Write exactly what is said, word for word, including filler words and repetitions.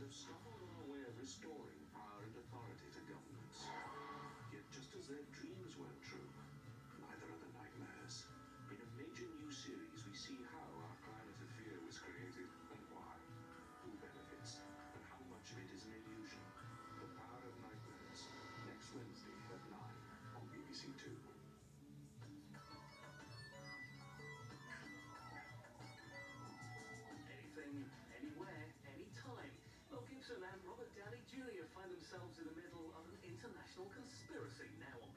leaders have found a way of restoring power and authority to governments. Yet just as their dreams weren't true, neither are the nightmares. In a major new series, we see how our climate of fear was created and why, who benefits, and how much of it is an illusion. The Power of Nightmares, next Wednesday at nine on B B C Two. Anything, anywhere, anytime. Mel Gibson and Robert Downey Junior find themselves in the middle of an international conspiracy now on